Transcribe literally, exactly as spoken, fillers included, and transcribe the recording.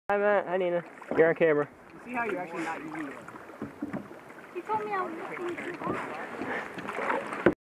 Hi Matt, hi Nina. You're on camera. You see how you're actually not using it? You told me I was looking too hard.